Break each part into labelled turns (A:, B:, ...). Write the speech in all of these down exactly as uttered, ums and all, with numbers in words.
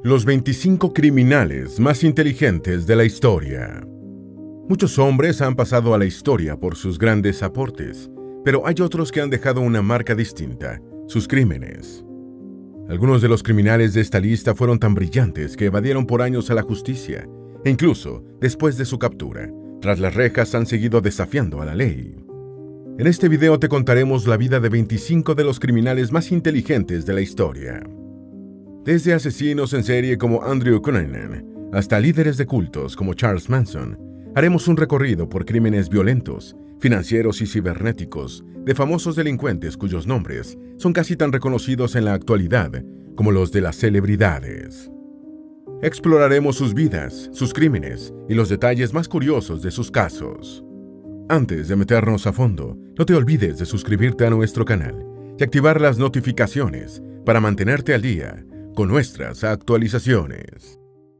A: Los veinticinco criminales más inteligentes de la historia. Muchos hombres han pasado a la historia por sus grandes aportes, pero hay otros que han dejado una marca distinta, sus crímenes. Algunos de los criminales de esta lista fueron tan brillantes que evadieron por años a la justicia, e incluso, después de su captura, tras las rejas han seguido desafiando a la ley. En este video te contaremos la vida de veinticinco de los criminales más inteligentes de la historia. Desde asesinos en serie como Andrew Cunanan hasta líderes de cultos como Charles Manson, haremos un recorrido por crímenes violentos, financieros y cibernéticos de famosos delincuentes cuyos nombres son casi tan reconocidos en la actualidad como los de las celebridades. Exploraremos sus vidas, sus crímenes y los detalles más curiosos de sus casos. Antes de meternos a fondo, no te olvides de suscribirte a nuestro canal y activar las notificaciones para mantenerte al día con nuestras actualizaciones.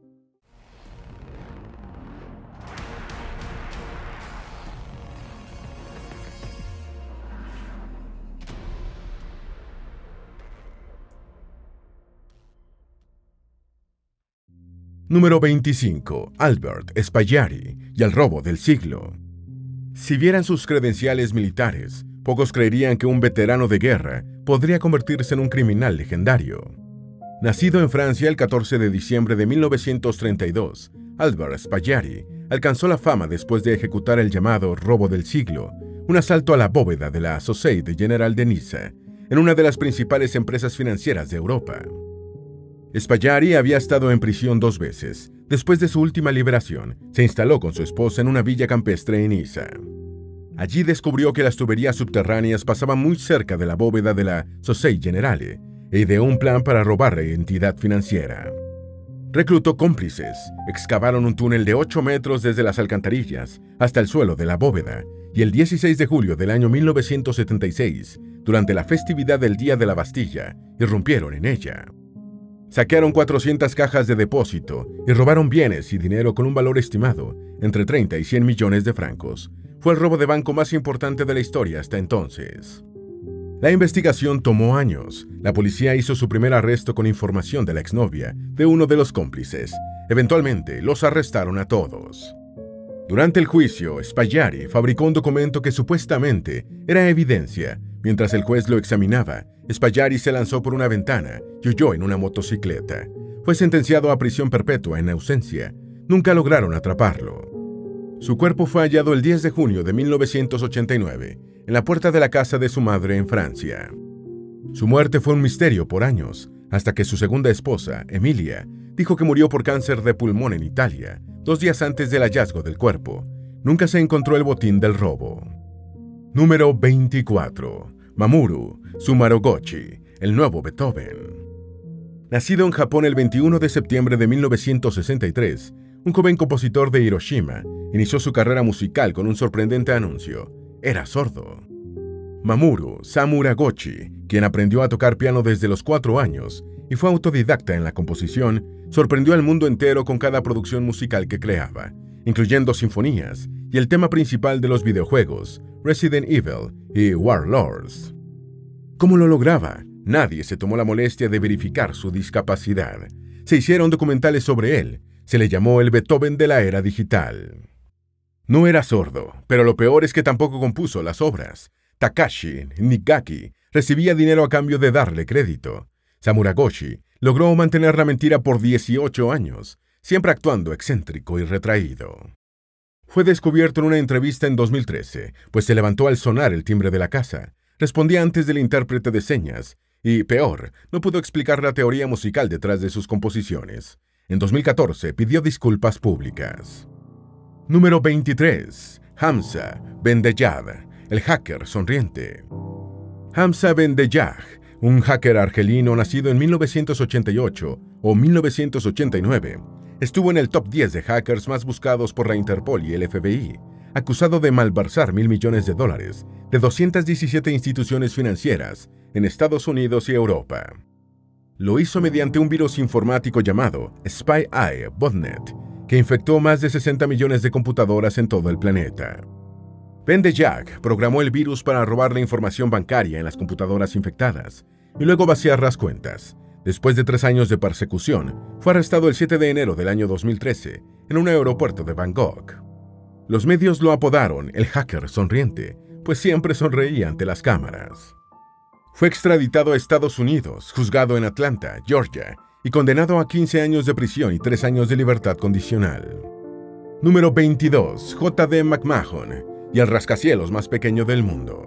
A: Número veinticinco. Albert Spaggiari y el robo del siglo. Si vieran sus credenciales militares, pocos creerían que un veterano de guerra podría convertirse en un criminal legendario. Nacido en Francia el catorce de diciembre de mil novecientos treinta y dos, Albert Spaggiari alcanzó la fama después de ejecutar el llamado robo del siglo, un asalto a la bóveda de la Société Générale de Niza, en una de las principales empresas financieras de Europa. Spaggiari había estado en prisión dos veces. Después de su última liberación, se instaló con su esposa en una villa campestre en Niza. Allí descubrió que las tuberías subterráneas pasaban muy cerca de la bóveda de la Société Générale e ideó un plan para robar la entidad financiera. Reclutó cómplices, excavaron un túnel de ocho metros desde las alcantarillas hasta el suelo de la bóveda y el dieciséis de julio del año mil novecientos setenta y seis, durante la festividad del Día de la Bastilla, irrumpieron en ella. Saquearon cuatrocientas cajas de depósito y robaron bienes y dinero con un valor estimado entre treinta y cien millones de francos. Fue el robo de banco más importante de la historia hasta entonces. La investigación tomó años. La policía hizo su primer arresto con información de la exnovia de uno de los cómplices. Eventualmente, los arrestaron a todos. Durante el juicio, Spaggiari fabricó un documento que supuestamente era evidencia. Mientras el juez lo examinaba, Spaggiari se lanzó por una ventana y huyó en una motocicleta. Fue sentenciado a prisión perpetua en ausencia. Nunca lograron atraparlo. Su cuerpo fue hallado el diez de junio de mil novecientos ochenta y nueve, en la puerta de la casa de su madre en Francia. Su muerte fue un misterio por años, hasta que su segunda esposa, Emilia, dijo que murió por cáncer de pulmón en Italia, dos días antes del hallazgo del cuerpo. Nunca se encontró el botín del robo. Número veinticuatro. Mamoru Sumarogochi, el nuevo Beethoven. Nacido en Japón el veintiuno de septiembre de mil novecientos sesenta y tres, un joven compositor de Hiroshima inició su carrera musical con un sorprendente anuncio. Era sordo. Mamoru Sumarogochi, quien aprendió a tocar piano desde los cuatro años y fue autodidacta en la composición, sorprendió al mundo entero con cada producción musical que creaba, incluyendo sinfonías y el tema principal de los videojuegos, Resident Evil y Warlords. ¿Cómo lo lograba? Nadie se tomó la molestia de verificar su discapacidad. Se hicieron documentales sobre él. Se le llamó el Beethoven de la era digital. No era sordo, pero lo peor es que tampoco compuso las obras. Takashi Nigaki recibía dinero a cambio de darle crédito. Sumarogochi logró mantener la mentira por dieciocho años, siempre actuando excéntrico y retraído. Fue descubierto en una entrevista en dos mil trece, pues se levantó al sonar el timbre de la casa, respondía antes del intérprete de señas y, peor, no pudo explicar la teoría musical detrás de sus composiciones. En dos mil catorce pidió disculpas públicas. Número veintitrés. Hamza Bendejad, el hacker sonriente. Hamza Bendejad, un hacker argelino nacido en mil novecientos ochenta y ocho o mil novecientos ochenta y nueve, estuvo en el top diez de hackers más buscados por la Interpol y el F B I, acusado de malversar mil millones de dólares de doscientas diecisiete instituciones financieras en Estados Unidos y Europa. Lo hizo mediante un virus informático llamado SpyEye Botnet, que infectó más de sesenta millones de computadoras en todo el planeta. Bendejad programó el virus para robar la información bancaria en las computadoras infectadas y luego vaciar las cuentas. Después de tres años de persecución, Fue arrestado el siete de enero del año dos mil trece en un aeropuerto de Bangkok. Los medios lo apodaron el hacker sonriente, pues siempre sonreía ante las cámaras. Fue extraditado a Estados Unidos, juzgado en Atlanta, Georgia, y condenado a quince años de prisión y tres años de libertad condicional. Número veintidós. J D McMahon y el rascacielos más pequeño del mundo.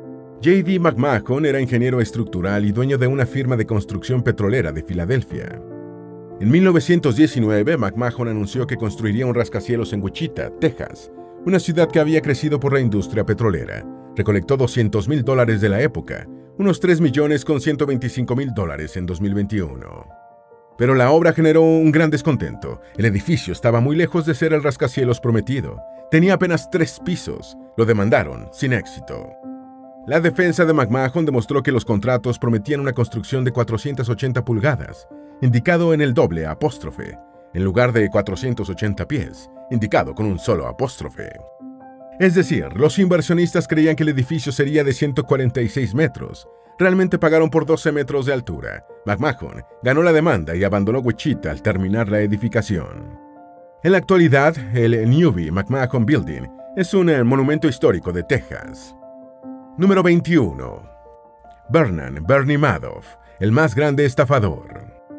A: J D McMahon era ingeniero estructural y dueño de una firma de construcción petrolera de Filadelfia. En mil novecientos diecinueve, McMahon anunció que construiría un rascacielos en Wichita, Texas, una ciudad que había crecido por la industria petrolera. Recolectó doscientos mil dólares de la época, unos tres millones con ciento veinticinco mil dólares en dos mil veintiuno. Pero la obra generó un gran descontento. El edificio estaba muy lejos de ser el rascacielos prometido. Tenía apenas tres pisos. Lo demandaron, sin éxito. La defensa de McMahon demostró que los contratos prometían una construcción de cuatrocientas ochenta pulgadas, indicado en el doble apóstrofe, en lugar de cuatrocientos ochenta pies, indicado con un solo apóstrofe. Es decir, los inversionistas creían que el edificio sería de ciento cuarenta y seis metros. Realmente pagaron por doce metros de altura. McMahon ganó la demanda y abandonó Wichita al terminar la edificación. En la actualidad, el Newby McMahon Building es un monumento histórico de Texas. Número veintiuno. Bernard Bernie Madoff, el más grande estafador.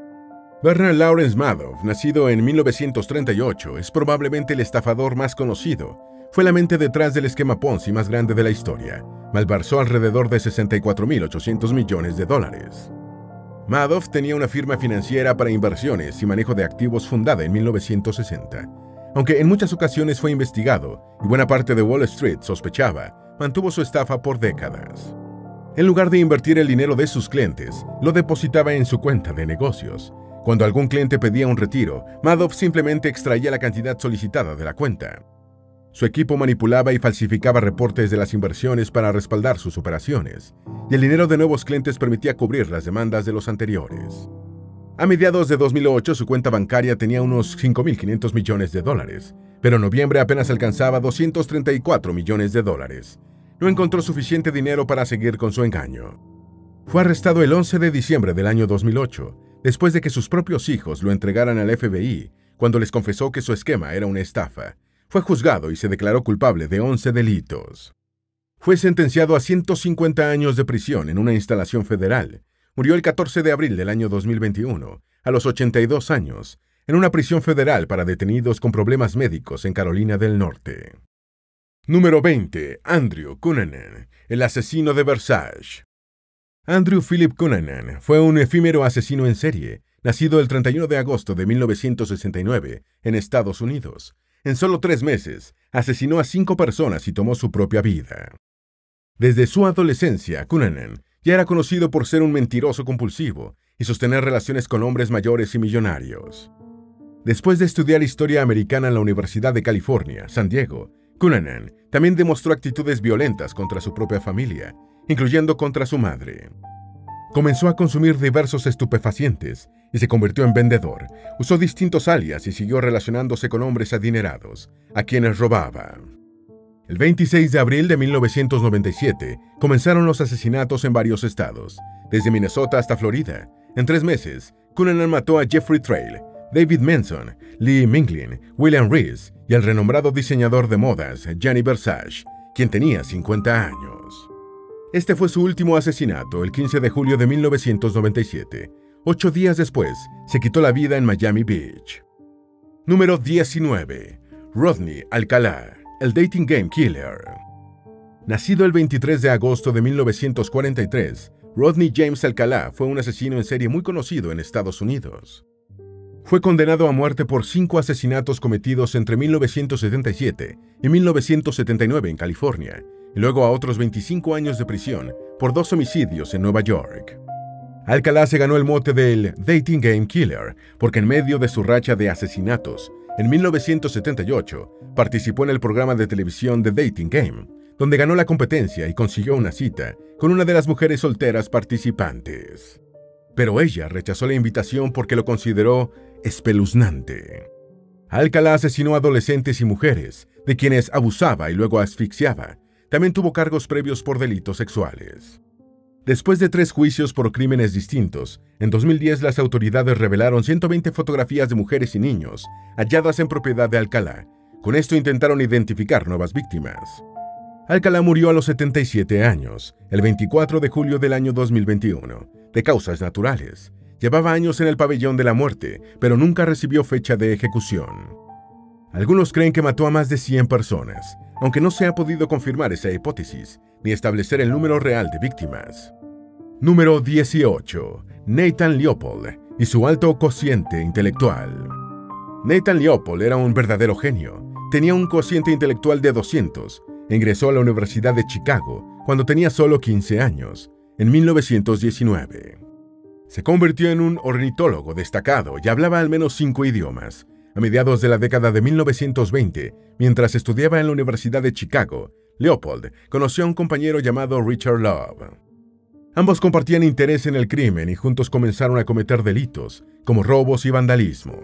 A: Bernard Lawrence Madoff, nacido en mil novecientos treinta y ocho, es probablemente el estafador más conocido. Fue la mente detrás del esquema Ponzi más grande de la historia. Malversó alrededor de sesenta y cuatro mil ochocientos millones de dólares. Madoff tenía una firma financiera para inversiones y manejo de activos fundada en mil novecientos sesenta. Aunque en muchas ocasiones fue investigado y buena parte de Wall Street sospechaba, mantuvo su estafa por décadas. En lugar de invertir el dinero de sus clientes, lo depositaba en su cuenta de negocios. Cuando algún cliente pedía un retiro, Madoff simplemente extraía la cantidad solicitada de la cuenta. Su equipo manipulaba y falsificaba reportes de las inversiones para respaldar sus operaciones, y el dinero de nuevos clientes permitía cubrir las demandas de los anteriores. A mediados de dos mil ocho, su cuenta bancaria tenía unos cinco mil quinientos millones de dólares, pero en noviembre apenas alcanzaba doscientos treinta y cuatro millones de dólares. No encontró suficiente dinero para seguir con su engaño. Fue arrestado el once de diciembre del año dos mil ocho, después de que sus propios hijos lo entregaran al F B I, cuando les confesó que su esquema era una estafa. Fue juzgado y se declaró culpable de once delitos. Fue sentenciado a ciento cincuenta años de prisión en una instalación federal. Murió el catorce de abril del año dos mil veintiuno, a los ochenta y dos años, en una prisión federal para detenidos con problemas médicos en Carolina del Norte. Número veinte. Andrew Cunanan, el asesino de Versace. Andrew Philip Cunanan fue un efímero asesino en serie, nacido el treinta y uno de agosto de mil novecientos sesenta y nueve en Estados Unidos. En solo tres meses, asesinó a cinco personas y tomó su propia vida. Desde su adolescencia, Cunanan ya era conocido por ser un mentiroso compulsivo y sostener relaciones con hombres mayores y millonarios. Después de estudiar historia americana en la Universidad de California, San Diego, Cunanan también demostró actitudes violentas contra su propia familia, incluyendo contra su madre. Comenzó a consumir diversos estupefacientes y se convirtió en vendedor. Usó distintos alias y siguió relacionándose con hombres adinerados, a quienes robaba. El veintiséis de abril de mil novecientos noventa y siete comenzaron los asesinatos en varios estados, desde Minnesota hasta Florida. En tres meses, Cunanan mató a Jeffrey Trail, David Manson, Lee Minglin, William Reese y al renombrado diseñador de modas Gianni Versace, quien tenía cincuenta años. Este fue su último asesinato el quince de julio de mil novecientos noventa y siete. Ocho días después, se quitó la vida en Miami Beach. Número diecinueve. Rodney Alcalá, el dating game killer. Nacido el veintitrés de agosto de mil novecientos cuarenta y tres, Rodney James Alcalá fue un asesino en serie muy conocido en Estados Unidos. Fue condenado a muerte por cinco asesinatos cometidos entre mil novecientos setenta y siete y mil novecientos setenta y nueve en California, y luego a otros veinticinco años de prisión por dos homicidios en Nueva York. Alcalá se ganó el mote del Dating Game Killer porque en medio de su racha de asesinatos, en mil novecientos setenta y ocho participó en el programa de televisión The Dating Game, donde ganó la competencia y consiguió una cita con una de las mujeres solteras participantes. Pero ella rechazó la invitación porque lo consideró espeluznante. Alcalá asesinó a adolescentes y mujeres, de quienes abusaba y luego asfixiaba. También tuvo cargos previos por delitos sexuales. Después de tres juicios por crímenes distintos, en dos mil diez las autoridades revelaron ciento veinte fotografías de mujeres y niños halladas en propiedad de Alcalá. Con esto intentaron identificar nuevas víctimas. Alcalá murió a los setenta y siete años, el veinticuatro de julio del año dos mil veintiuno, de causas naturales. Llevaba años en el pabellón de la muerte, pero nunca recibió fecha de ejecución. Algunos creen que mató a más de cien personas, aunque no se ha podido confirmar esa hipótesis, ni establecer el número real de víctimas. Número dieciocho. Nathan Leopold y su alto cociente intelectual. Nathan Leopold era un verdadero genio. Tenía un cociente intelectual de doscientos. Ingresó a la Universidad de Chicago cuando tenía solo quince años, en mil novecientos diecinueve. Se convirtió en un ornitólogo destacado y hablaba al menos cinco idiomas. A mediados de la década de mil novecientos veinte, mientras estudiaba en la Universidad de Chicago, Leopold conoció a un compañero llamado Richard Love. Ambos compartían interés en el crimen y juntos comenzaron a cometer delitos, como robos y vandalismo.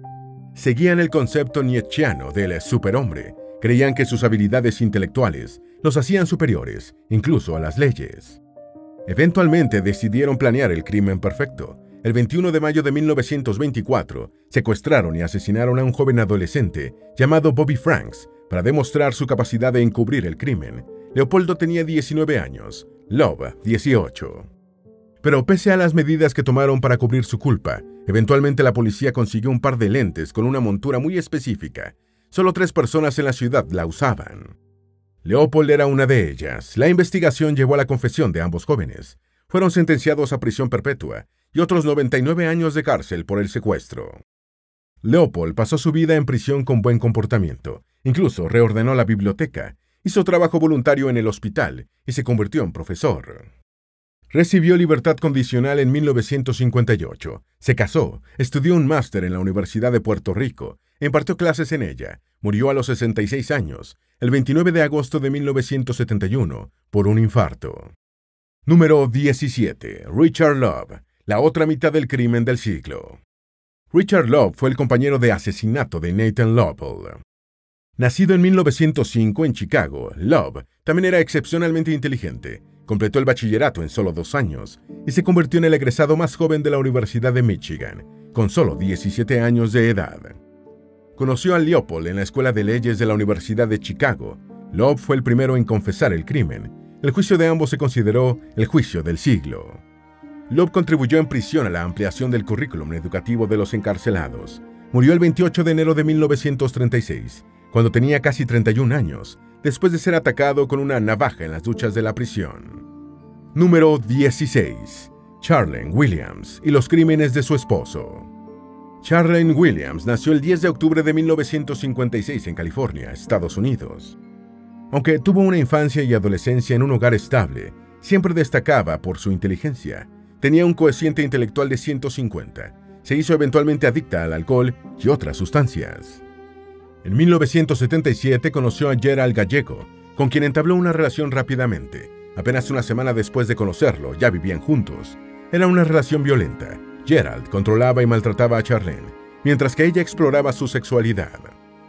A: Seguían el concepto nietzscheano del superhombre. Creían que sus habilidades intelectuales los hacían superiores, incluso a las leyes. Eventualmente decidieron planear el crimen perfecto. El veintiuno de mayo de mil novecientos veinticuatro, secuestraron y asesinaron a un joven adolescente llamado Bobby Franks para demostrar su capacidad de encubrir el crimen. Leopoldo tenía diecinueve años, Love dieciocho. Pero pese a las medidas que tomaron para cubrir su culpa, eventualmente la policía consiguió un par de lentes con una montura muy específica. Solo tres personas en la ciudad la usaban. Leopold era una de ellas. La investigación llevó a la confesión de ambos jóvenes. Fueron sentenciados a prisión perpetua y otros noventa y nueve años de cárcel por el secuestro. Leopold pasó su vida en prisión con buen comportamiento. Incluso reordenó la biblioteca, hizo trabajo voluntario en el hospital y se convirtió en profesor. Recibió libertad condicional en mil novecientos cincuenta y ocho. Se casó, estudió un máster en la Universidad de Puerto Rico, impartió clases en ella, murió a los sesenta y seis años, el veintinueve de agosto de mil novecientos setenta y uno, por un infarto. Número diecisiete. Richard Love, la otra mitad del crimen del siglo. Richard Love fue el compañero de asesinato de Nathan Leopold. Nacido en mil novecientos cinco en Chicago, Love también era excepcionalmente inteligente. Completó el bachillerato en solo dos años y se convirtió en el egresado más joven de la Universidad de Michigan, con solo diecisiete años de edad. Conoció a Leopold en la Escuela de Leyes de la Universidad de Chicago. Love fue el primero en confesar el crimen. El juicio de ambos se consideró el juicio del siglo. Love contribuyó en prisión a la ampliación del currículum educativo de los encarcelados. Murió el veintiocho de enero de mil novecientos treinta y seis, cuando tenía casi treinta y un años, después de ser atacado con una navaja en las duchas de la prisión. Número dieciséis. Charlene Williams y los crímenes de su esposo. Charlene Williams nació el diez de octubre de mil novecientos cincuenta y seis en California, Estados Unidos. Aunque tuvo una infancia y adolescencia en un hogar estable, siempre destacaba por su inteligencia. Tenía un cociente intelectual de ciento cincuenta. Se hizo eventualmente adicta al alcohol y otras sustancias. En mil novecientos setenta y siete conoció a Gerald Gallego, con quien entabló una relación rápidamente. Apenas una semana después de conocerlo, ya vivían juntos. Era una relación violenta. Gerald controlaba y maltrataba a Charlene, mientras que ella exploraba su sexualidad.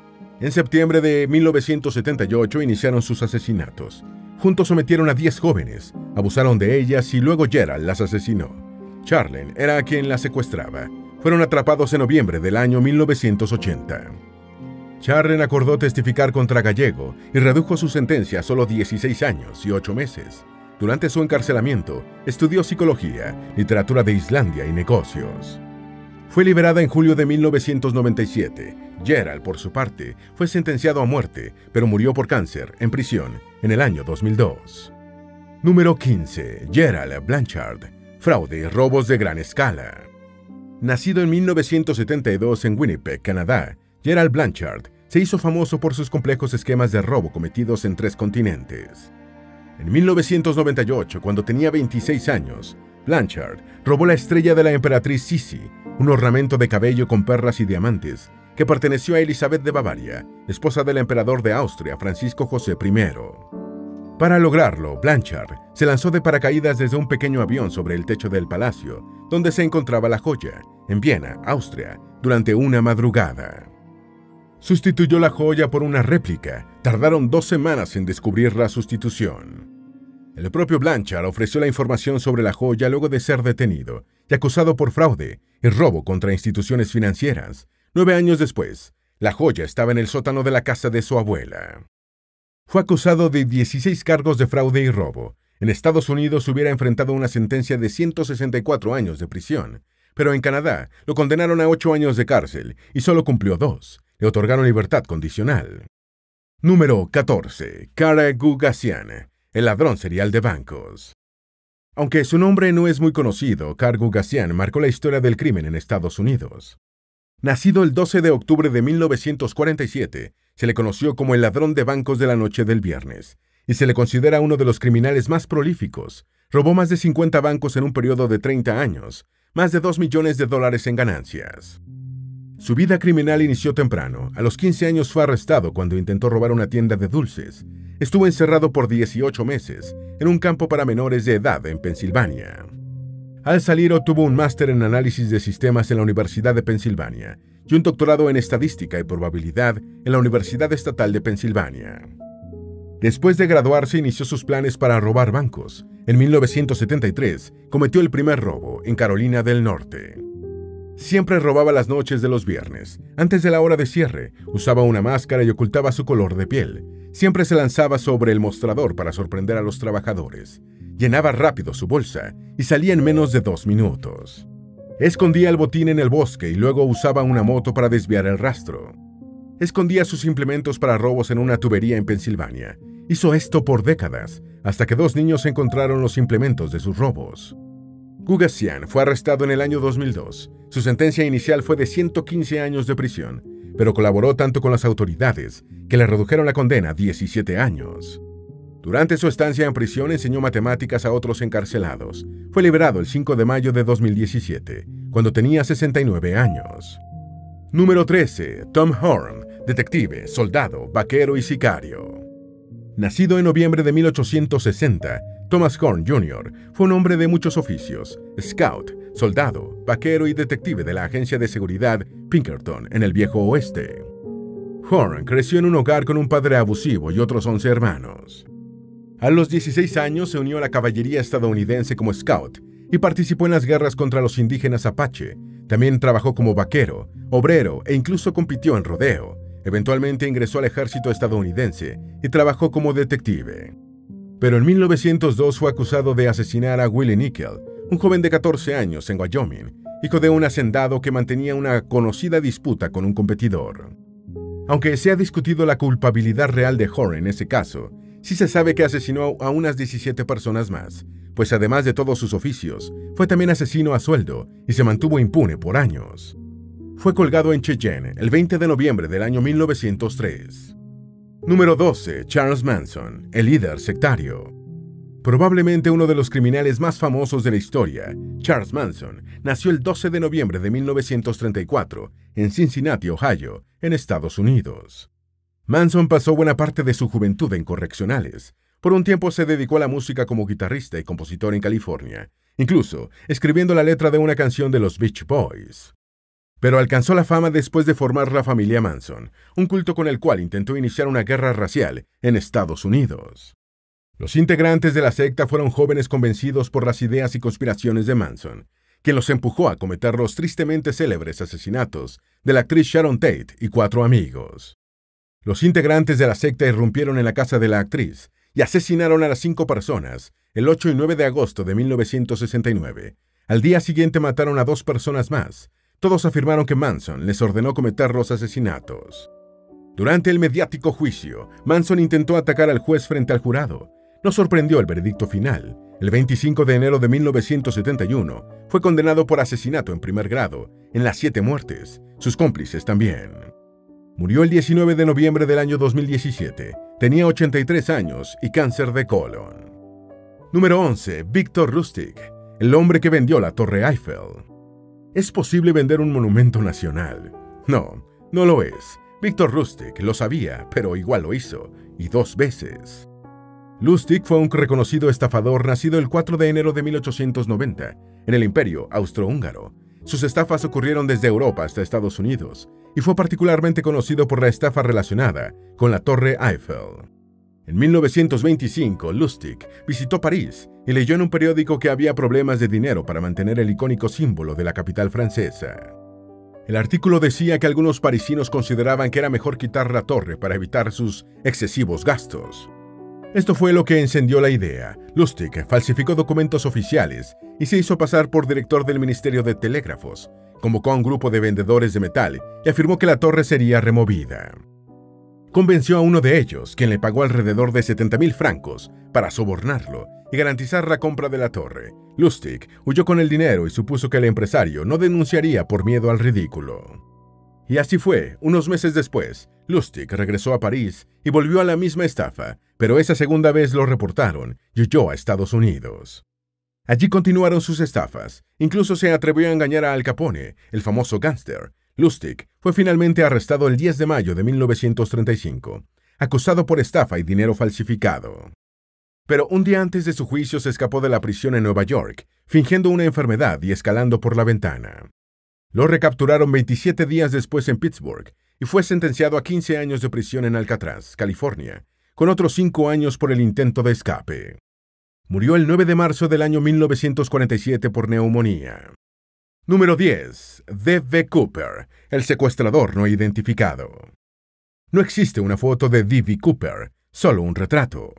A: En septiembre de mil novecientos setenta y ocho iniciaron sus asesinatos. Juntos sometieron a diez jóvenes, abusaron de ellas y luego Gerald las asesinó. Charlene era quien las secuestraba. Fueron atrapados en noviembre del año mil novecientos ochenta. Charlene acordó testificar contra Gallego y redujo su sentencia a solo dieciséis años y ocho meses. Durante su encarcelamiento, estudió psicología, literatura de Islandia y negocios. Fue liberada en julio de mil novecientos noventa y siete. Gerald, por su parte, fue sentenciado a muerte, pero murió por cáncer en prisión en el año dos mil dos. Número quince. Gerald Blanchard. Fraude y robos de gran escala. Nacido en mil novecientos setenta y dos en Winnipeg, Canadá, Gerald Blanchard se hizo famoso por sus complejos esquemas de robo cometidos en tres continentes. En mil novecientos noventa y ocho, cuando tenía veintiséis años, Blanchard robó la estrella de la emperatriz Sisi, un ornamento de cabello con perlas y diamantes que perteneció a Elizabeth de Bavaria, esposa del emperador de Austria, Francisco José primero. Para lograrlo, Blanchard se lanzó de paracaídas desde un pequeño avión sobre el techo del palacio, donde se encontraba la joya, en Viena, Austria, durante una madrugada. Sustituyó la joya por una réplica. Tardaron dos semanas en descubrir la sustitución. El propio Blanchard ofreció la información sobre la joya luego de ser detenido y acusado por fraude y robo contra instituciones financieras. Nueve años después, la joya estaba en el sótano de la casa de su abuela. Fue acusado de dieciséis cargos de fraude y robo. En Estados Unidos hubiera enfrentado una sentencia de ciento sesenta y cuatro años de prisión, pero en Canadá lo condenaron a ocho años de cárcel y solo cumplió dos. Le otorgaron libertad condicional. Número catorce. Kara Gougassian, el ladrón serial de bancos. Aunque su nombre no es muy conocido, Kara Gougassian marcó la historia del crimen en Estados Unidos. Nacido el doce de octubre de mil novecientos cuarenta y siete, se le conoció como el ladrón de bancos de la noche del viernes, y se le considera uno de los criminales más prolíficos. Robó más de cincuenta bancos en un periodo de treinta años, más de dos millones de dólares en ganancias. Su vida criminal inició temprano. A los quince años fue arrestado cuando intentó robar una tienda de dulces. Estuvo encerrado por dieciocho meses en un campo para menores de edad en Pensilvania. Al salir obtuvo un máster en análisis de sistemas en la Universidad de Pensilvania y un doctorado en estadística y probabilidad en la Universidad Estatal de Pensilvania. Después de graduarse, inició sus planes para robar bancos. En mil novecientos setenta y tres, cometió el primer robo en Carolina del Norte. Siempre robaba las noches de los viernes. Antes de la hora de cierre, usaba una máscara y ocultaba su color de piel. Siempre se lanzaba sobre el mostrador para sorprender a los trabajadores. Llenaba rápido su bolsa y salía en menos de dos minutos. Escondía el botín en el bosque y luego usaba una moto para desviar el rastro. Escondía sus implementos para robos en una tubería en Pensilvania. Hizo esto por décadas, hasta que dos niños encontraron los implementos de sus robos. Gougassian fue arrestado en el año dos mil dos. Su sentencia inicial fue de ciento quince años de prisión, pero colaboró tanto con las autoridades que le redujeron la condena a diecisiete años. Durante su estancia en prisión enseñó matemáticas a otros encarcelados. Fue liberado el cinco de mayo de dos mil diecisiete, cuando tenía sesenta y nueve años. Número trece. Tom Horn, detective, soldado, vaquero y sicario. Nacido en noviembre de mil ochocientos sesenta, Thomas Horn junior fue un hombre de muchos oficios: scout, soldado, vaquero y detective de la agencia de seguridad Pinkerton en el Viejo Oeste. Horn creció en un hogar con un padre abusivo y otros once hermanos. A los dieciséis años se unió a la caballería estadounidense como scout y participó en las guerras contra los indígenas Apache. También trabajó como vaquero, obrero e incluso compitió en rodeo. Eventualmente ingresó al ejército estadounidense y trabajó como detective. Pero en mil novecientos dos fue acusado de asesinar a Willie Nickel, un joven de catorce años en Wyoming, hijo de un hacendado que mantenía una conocida disputa con un competidor. Aunque se ha discutido la culpabilidad real de Horn en ese caso, sí se sabe que asesinó a unas diecisiete personas más, pues además de todos sus oficios, fue también asesino a sueldo y se mantuvo impune por años. Fue colgado en Cheyenne el veinte de noviembre del año mil novecientos tres. Número doce. Charles Manson, el líder sectario. Probablemente uno de los criminales más famosos de la historia, Charles Manson nació el doce de noviembre de mil novecientos treinta y cuatro en Cincinnati, Ohio, en Estados Unidos. Manson pasó buena parte de su juventud en correccionales. Por un tiempo se dedicó a la música como guitarrista y compositor en California, incluso escribiendo la letra de una canción de los Beach Boys. Pero alcanzó la fama después de formar la familia Manson, un culto con el cual intentó iniciar una guerra racial en Estados Unidos. Los integrantes de la secta fueron jóvenes convencidos por las ideas y conspiraciones de Manson, quien los empujó a cometer los tristemente célebres asesinatos de la actriz Sharon Tate y cuatro amigos. Los integrantes de la secta irrumpieron en la casa de la actriz y asesinaron a las cinco personas el ocho y nueve de agosto de mil novecientos sesenta y nueve. Al día siguiente mataron a dos personas más. Todos afirmaron que Manson les ordenó cometer los asesinatos. Durante el mediático juicio, Manson intentó atacar al juez frente al jurado. No sorprendió el veredicto final. El veinticinco de enero de mil novecientos setenta y uno, fue condenado por asesinato en primer grado, en las siete muertes, sus cómplices también. Murió el diecinueve de noviembre del año dos mil diecisiete. Tenía ochenta y tres años y cáncer de colon. Número once. Victor Lustig, el hombre que vendió la Torre Eiffel. ¿Es posible vender un monumento nacional? No, no lo es. Victor Lustig lo sabía, pero igual lo hizo, y dos veces. Lustig fue un reconocido estafador nacido el cuatro de enero de mil ochocientos noventa, en el Imperio Austrohúngaro. Sus estafas ocurrieron desde Europa hasta Estados Unidos, y fue particularmente conocido por la estafa relacionada con la Torre Eiffel. En mil novecientos veinticinco, Lustig visitó París y leyó en un periódico que había problemas de dinero para mantener el icónico símbolo de la capital francesa. El artículo decía que algunos parisinos consideraban que era mejor quitar la torre para evitar sus excesivos gastos. Esto fue lo que encendió la idea. Lustig falsificó documentos oficiales y se hizo pasar por director del Ministerio de Telégrafos. Convocó a un grupo de vendedores de metal y afirmó que la torre sería removida. Convenció a uno de ellos, quien le pagó alrededor de setenta mil francos para sobornarlo y garantizar la compra de la torre. Lustig huyó con el dinero y supuso que el empresario no denunciaría por miedo al ridículo. Y así fue. Unos meses después, Lustig regresó a París y volvió a la misma estafa, pero esa segunda vez lo reportaron y huyó a Estados Unidos. Allí continuaron sus estafas. Incluso se atrevió a engañar a Al Capone, el famoso gángster. Lustig fue finalmente arrestado el diez de mayo de mil novecientos treinta y cinco, acusado por estafa y dinero falsificado. Pero un día antes de su juicio se escapó de la prisión en Nueva York, fingiendo una enfermedad y escalando por la ventana. Lo recapturaron veintisiete días después en Pittsburgh y fue sentenciado a quince años de prisión en Alcatraz, California, con otros cinco años por el intento de escape. Murió el nueve de marzo del año mil novecientos cuarenta y siete por neumonía. Número diez. D B Cooper, el secuestrador no identificado. No existe una foto de D B Cooper, solo un retrato.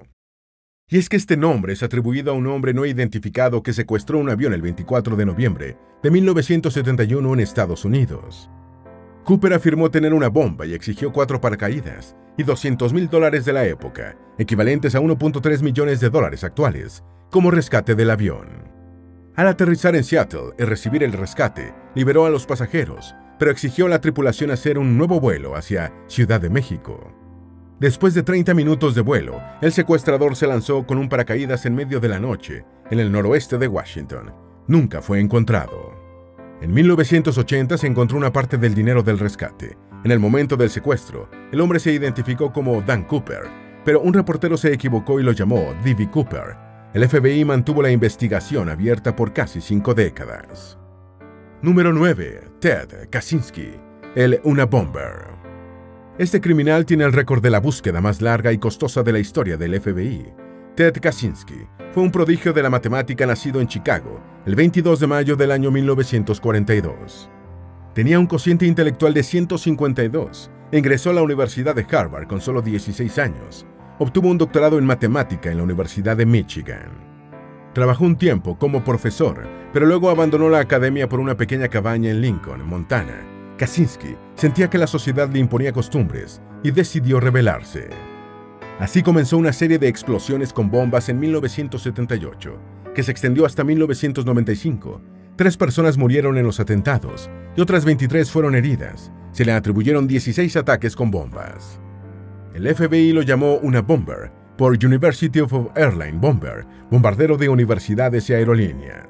A: Y es que este nombre es atribuido a un hombre no identificado que secuestró un avión el veinticuatro de noviembre de mil novecientos setenta y uno en Estados Unidos. Cooper afirmó tener una bomba y exigió cuatro paracaídas y doscientos mil dólares de la época, equivalentes a uno punto tres millones de dólares actuales, como rescate del avión. Al aterrizar en Seattle y recibir el rescate, liberó a los pasajeros, pero exigió a la tripulación hacer un nuevo vuelo hacia Ciudad de México. Después de treinta minutos de vuelo, el secuestrador se lanzó con un paracaídas en medio de la noche, en el noroeste de Washington. Nunca fue encontrado. En mil novecientos ochenta se encontró una parte del dinero del rescate. En el momento del secuestro, el hombre se identificó como Dan Cooper, pero un reportero se equivocó y lo llamó D B Cooper. El F B I mantuvo la investigación abierta por casi cinco décadas. Número nueve. Ted Kaczynski, el Unabomber. Este criminal tiene el récord de la búsqueda más larga y costosa de la historia del F B I. Ted Kaczynski fue un prodigio de la matemática nacido en Chicago el veintidós de mayo del año mil novecientos cuarenta y dos. Tenía un cociente intelectual de ciento cincuenta y dos e ingresó a la Universidad de Harvard con solo dieciséis años. Obtuvo un doctorado en matemática en la Universidad de Michigan. Trabajó un tiempo como profesor, pero luego abandonó la academia por una pequeña cabaña en Lincoln, Montana. Kaczynski sentía que la sociedad le imponía costumbres y decidió rebelarse. Así comenzó una serie de explosiones con bombas en mil novecientos setenta y ocho, que se extendió hasta mil novecientos noventa y cinco. Tres personas murieron en los atentados y otras veintitrés fueron heridas. Se le atribuyeron dieciséis ataques con bombas. El F B I lo llamó una bomber por University of Airline Bomber, bombardero de universidades y aerolíneas.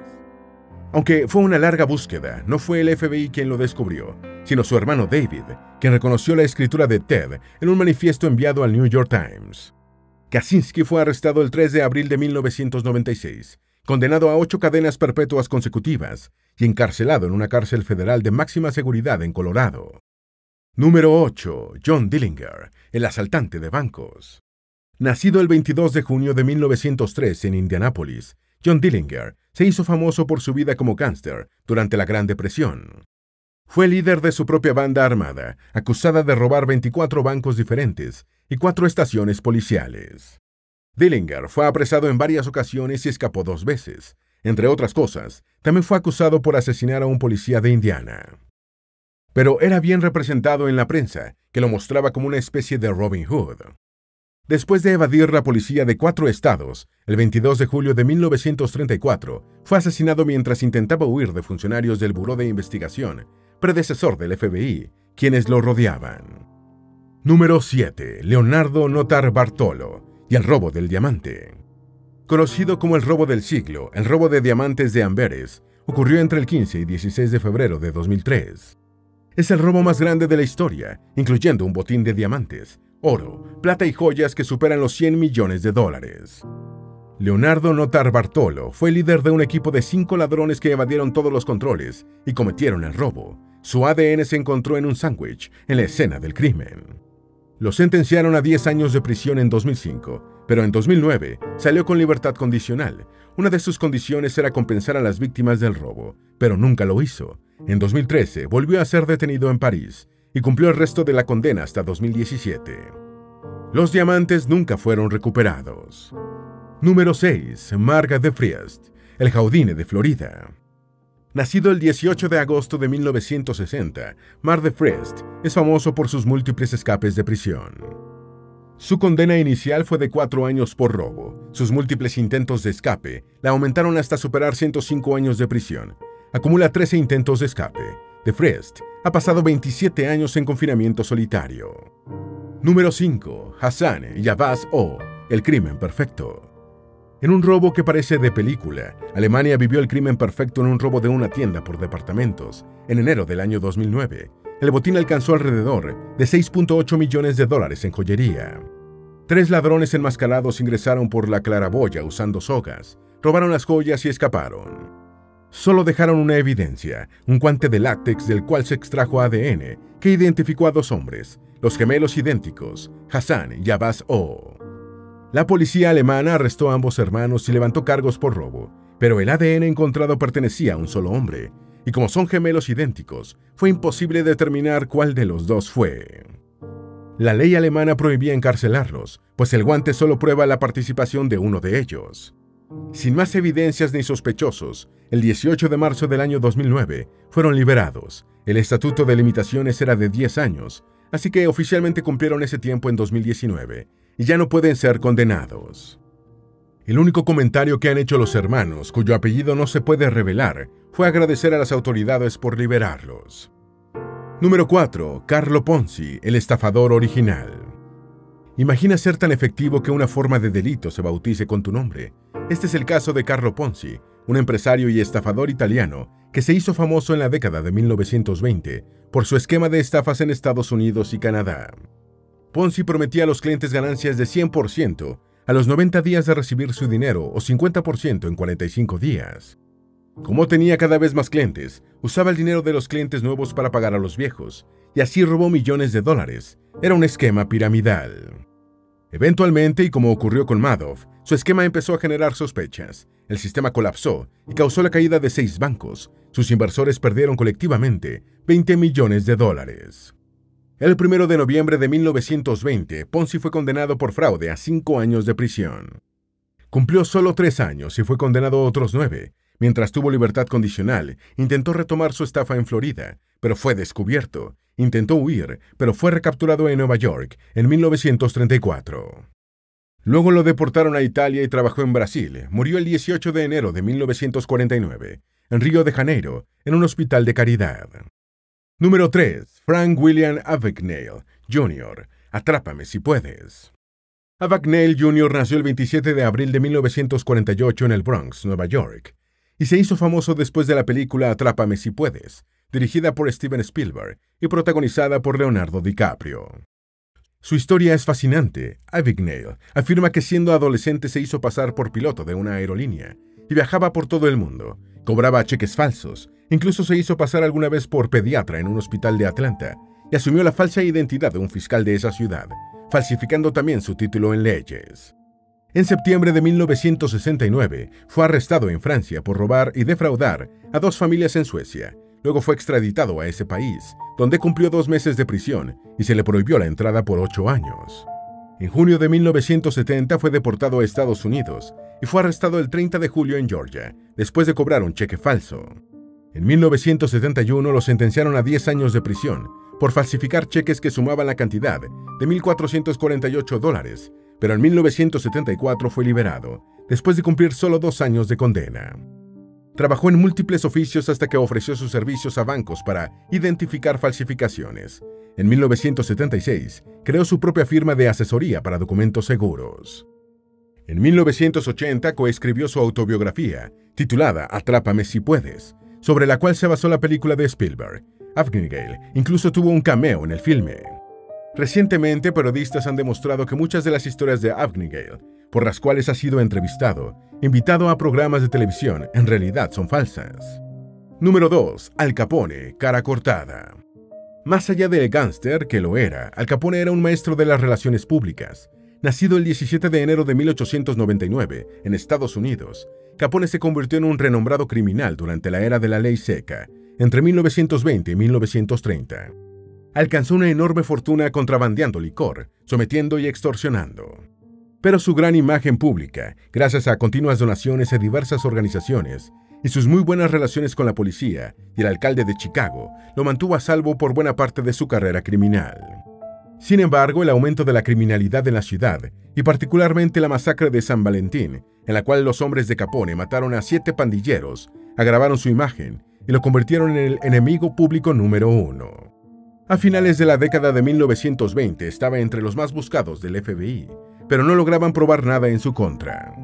A: Aunque fue una larga búsqueda, no fue el F B I quien lo descubrió, sino su hermano David, quien reconoció la escritura de Ted en un manifiesto enviado al New York Times. Kaczynski fue arrestado el tres de abril de mil novecientos noventa y seis, condenado a ocho cadenas perpetuas consecutivas y encarcelado en una cárcel federal de máxima seguridad en Colorado. Número ocho. John Dillinger, el asaltante de bancos. Nacido el veintidós de junio de mil novecientos tres en Indianápolis, John Dillinger se hizo famoso por su vida como gángster durante la Gran Depresión. Fue líder de su propia banda armada, acusada de robar veinticuatro bancos diferentes y cuatro estaciones policiales. Dillinger fue apresado en varias ocasiones y escapó dos veces. Entre otras cosas, también fue acusado por asesinar a un policía de Indiana. Pero era bien representado en la prensa, que lo mostraba como una especie de Robin Hood. Después de evadir la policía de cuatro estados, el veintidós de julio de mil novecientos treinta y cuatro, fue asesinado mientras intentaba huir de funcionarios del Buró de Investigación, predecesor del F B I, quienes lo rodeaban. Número siete. Leonardo Notarbartolo y el robo del diamante. Conocido como el robo del siglo, el robo de diamantes de Amberes ocurrió entre el quince y dieciséis de febrero de dos mil tres. Es el robo más grande de la historia, incluyendo un botín de diamantes, oro, plata y joyas que superan los cien millones de dólares. Leonardo Notarbartolo fue líder de un equipo de cinco ladrones que evadieron todos los controles y cometieron el robo. Su A D N se encontró en un sándwich en la escena del crimen. Lo sentenciaron a diez años de prisión en dos mil cinco, pero en dos mil nueve salió con libertad condicional. Una de sus condiciones era compensar a las víctimas del robo, pero nunca lo hizo. En dos mil trece volvió a ser detenido en París y cumplió el resto de la condena hasta dos mil diecisiete. Los diamantes nunca fueron recuperados. Número seis. Marc de Friest, el Houdini de Florida. Nacido el dieciocho de agosto de mil novecientos sesenta, Marc de Friest es famoso por sus múltiples escapes de prisión. Su condena inicial fue de cuatro años por robo. Sus múltiples intentos de escape la aumentaron hasta superar ciento cinco años de prisión. Acumula trece intentos de escape. De Friest ha pasado veintisiete años en confinamiento solitario. Número cinco. Hassan Yavaz O, el crimen perfecto. En un robo que parece de película, Alemania vivió el crimen perfecto en un robo de una tienda por departamentos en enero del año dos mil nueve. El botín alcanzó alrededor de seis punto ocho millones de dólares en joyería. Tres ladrones enmascarados ingresaron por la claraboya usando sogas, robaron las joyas y escaparon. Solo dejaron una evidencia, un guante de látex del cual se extrajo A D N que identificó a dos hombres, los gemelos idénticos, Hassan y Yavaz O. La policía alemana arrestó a ambos hermanos y levantó cargos por robo, pero el A D N encontrado pertenecía a un solo hombre, y como son gemelos idénticos, fue imposible determinar cuál de los dos fue. La ley alemana prohibía encarcelarlos, pues el guante solo prueba la participación de uno de ellos. Sin más evidencias ni sospechosos, el dieciocho de marzo del año dos mil nueve fueron liberados. El estatuto de limitaciones era de diez años, así que oficialmente cumplieron ese tiempo en dos mil diecinueve y ya no pueden ser condenados. El único comentario que han hecho los hermanos, cuyo apellido no se puede revelar, fue agradecer a las autoridades por liberarlos. Número cuatro. Carlo Ponzi, el estafador original. Imagina ser tan efectivo que una forma de delito se bautice con tu nombre. Este es el caso de Carlo Ponzi, un empresario y estafador italiano que se hizo famoso en la década de mil novecientos veinte por su esquema de estafas en Estados Unidos y Canadá. Ponzi prometía a los clientes ganancias de cien por ciento a los noventa días de recibir su dinero o cincuenta por ciento en cuarenta y cinco días. Como tenía cada vez más clientes, usaba el dinero de los clientes nuevos para pagar a los viejos, y así robó millones de dólares. Era un esquema piramidal. Eventualmente, y como ocurrió con Madoff, su esquema empezó a generar sospechas. El sistema colapsó y causó la caída de seis bancos. Sus inversores perdieron colectivamente veinte millones de dólares. El primero de noviembre de mil novecientos veinte, Ponzi fue condenado por fraude a cinco años de prisión. Cumplió solo tres años y fue condenado a otros nueve. Mientras tuvo libertad condicional, intentó retomar su estafa en Florida, pero fue descubierto. Intentó huir, pero fue recapturado en Nueva York en mil novecientos treinta y cuatro. Luego lo deportaron a Italia y trabajó en Brasil. Murió el dieciocho de enero de mil novecientos cuarenta y nueve, en Río de Janeiro, en un hospital de caridad. Número tres. Frank William Abagnale, junior Atrápame si puedes. Abagnale junior nació el veintisiete de abril de mil novecientos cuarenta y ocho en el Bronx, Nueva York, y se hizo famoso después de la película Atrápame si puedes, dirigida por Steven Spielberg y protagonizada por Leonardo DiCaprio. Su historia es fascinante. Abagnale afirma que siendo adolescente se hizo pasar por piloto de una aerolínea y viajaba por todo el mundo. Cobraba cheques falsos, incluso se hizo pasar alguna vez por pediatra en un hospital de Atlanta y asumió la falsa identidad de un fiscal de esa ciudad, falsificando también su título en leyes. En septiembre de mil novecientos sesenta y nueve fue arrestado en Francia por robar y defraudar a dos familias en Suecia. Luego fue extraditado a ese país, donde cumplió dos meses de prisión y se le prohibió la entrada por ocho años. En junio de mil novecientos setenta fue deportado a Estados Unidos y fue arrestado el treinta de julio en Georgia, después de cobrar un cheque falso. En mil novecientos setenta y uno lo sentenciaron a diez años de prisión por falsificar cheques que sumaban la cantidad de mil cuatrocientos cuarenta y ocho dólares, pero en mil novecientos setenta y cuatro fue liberado, después de cumplir solo dos años de condena. Trabajó en múltiples oficios hasta que ofreció sus servicios a bancos para identificar falsificaciones. En mil novecientos setenta y seis, creó su propia firma de asesoría para documentos seguros. En mil novecientos ochenta coescribió su autobiografía, titulada Atrápame si puedes, sobre la cual se basó la película de Spielberg. Abagnale incluso tuvo un cameo en el filme. Recientemente, periodistas han demostrado que muchas de las historias de Abagnale, por las cuales ha sido entrevistado, invitado a programas de televisión, en realidad son falsas. Número dos. Al Capone, cara cortada. Más allá del gángster que lo era, Al Capone era un maestro de las relaciones públicas. Nacido el diecisiete de enero de mil ochocientos noventa y nueve en Estados Unidos, Capone se convirtió en un renombrado criminal durante la era de la ley seca, entre mil novecientos veinte y mil novecientos treinta. Alcanzó una enorme fortuna contrabandeando licor, sometiendo y extorsionando. Pero su gran imagen pública, gracias a continuas donaciones a diversas organizaciones y sus muy buenas relaciones con la policía y el alcalde de Chicago, lo mantuvo a salvo por buena parte de su carrera criminal. Sin embargo, el aumento de la criminalidad en la ciudad, y particularmente la masacre de San Valentín, en la cual los hombres de Capone mataron a siete pandilleros, agravaron su imagen y lo convirtieron en el enemigo público número uno. A finales de la década de mil novecientos veinte estaba entre los más buscados del F B I, pero no lograban probar nada en su contra.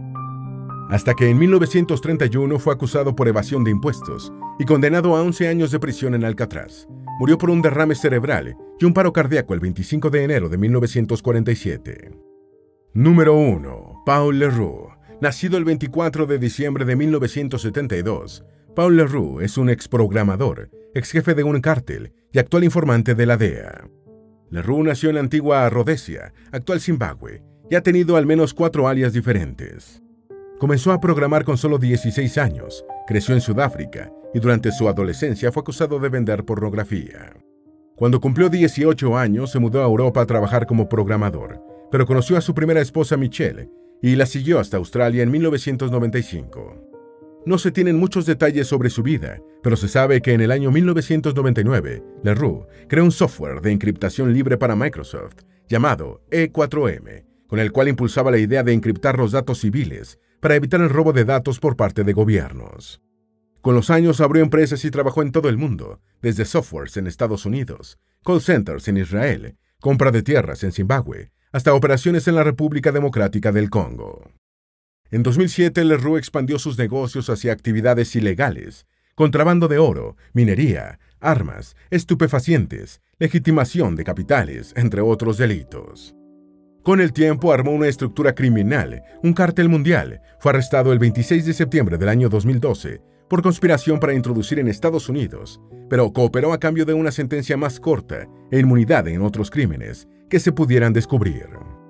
A: Hasta que en mil novecientos treinta y uno fue acusado por evasión de impuestos y condenado a once años de prisión en Alcatraz. Murió por un derrame cerebral y un paro cardíaco el veinticinco de enero de mil novecientos cuarenta y siete. Número uno. Paul Le Roux. Nacido el veinticuatro de diciembre de mil novecientos setenta y dos, Paul Le Roux es un exprogramador, ex jefe de un cártel y actual informante de la D E A. Le Roux nació en la antigua Rodesia, actual Zimbabue, y ha tenido al menos cuatro alias diferentes. Comenzó a programar con solo dieciséis años, creció en Sudáfrica y durante su adolescencia fue acusado de vender pornografía. Cuando cumplió dieciocho años se mudó a Europa a trabajar como programador, pero conoció a su primera esposa Michelle y la siguió hasta Australia en mil novecientos noventa y cinco. No se tienen muchos detalles sobre su vida, pero se sabe que en el año mil novecientos noventa y nueve, Le Roux creó un software de encriptación libre para Microsoft llamado E cuatro M, con el cual impulsaba la idea de encriptar los datos civiles para evitar el robo de datos por parte de gobiernos. Con los años abrió empresas y trabajó en todo el mundo, desde softwares en Estados Unidos, call centers en Israel, compra de tierras en Zimbabue, hasta operaciones en la República Democrática del Congo. En dos mil siete, Le Roux expandió sus negocios hacia actividades ilegales, contrabando de oro, minería, armas, estupefacientes, legitimación de capitales, entre otros delitos. Con el tiempo armó una estructura criminal, un cártel mundial. Fue arrestado el veintiséis de septiembre del año dos mil doce por conspiración para introducir en Estados Unidos, pero cooperó a cambio de una sentencia más corta e inmunidad en otros crímenes que se pudieran descubrir.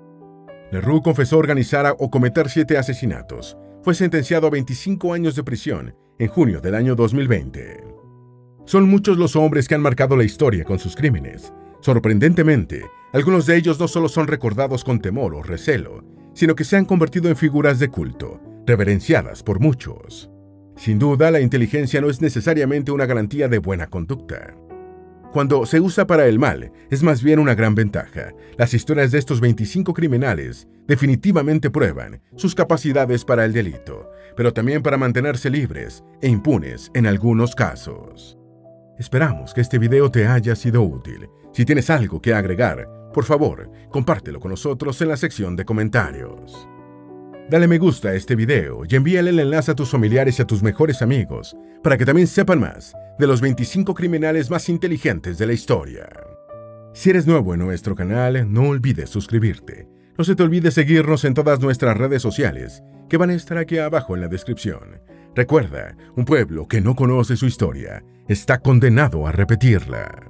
A: Le Roux confesó organizar o cometer siete asesinatos. Fue sentenciado a veinticinco años de prisión en junio del año dos mil veinte. Son muchos los hombres que han marcado la historia con sus crímenes. Sorprendentemente, algunos de ellos no solo son recordados con temor o recelo, sino que se han convertido en figuras de culto, reverenciadas por muchos. Sin duda, la inteligencia no es necesariamente una garantía de buena conducta. Cuando se usa para el mal, es más bien una gran ventaja. Las historias de estos veinticinco criminales definitivamente prueban sus capacidades para el delito, pero también para mantenerse libres e impunes en algunos casos. Esperamos que este video te haya sido útil. Si tienes algo que agregar, por favor, compártelo con nosotros en la sección de comentarios. Dale me gusta a este video y envíale el enlace a tus familiares y a tus mejores amigos para que también sepan más de los veinticinco criminales más inteligentes de la historia. Si eres nuevo en nuestro canal, no olvides suscribirte. No se te olvide seguirnos en todas nuestras redes sociales, que van a estar aquí abajo en la descripción. Recuerda, un pueblo que no conoce su historia está condenado a repetirla.